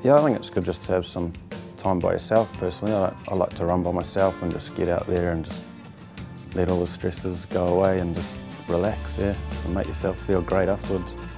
Yeah, I think it's good just to have some time by yourself personally. I like to run by myself and just get out there and just let all the stresses go away and just relax, yeah, and make yourself feel great afterwards.